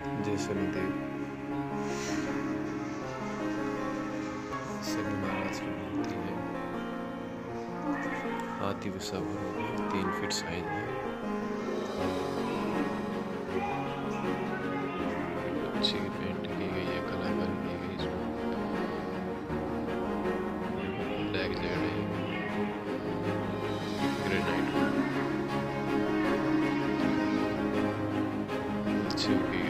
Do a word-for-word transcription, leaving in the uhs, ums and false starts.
जय शनिदेव। शनि महाराज की मूर्ति है। हाथी वृषभ तीन फीट साइज है। अच्छी पेंट की गई है, कलाकारी की गई इसमें। ब्लैक जेड है, ग्रेनाइट अच्छी की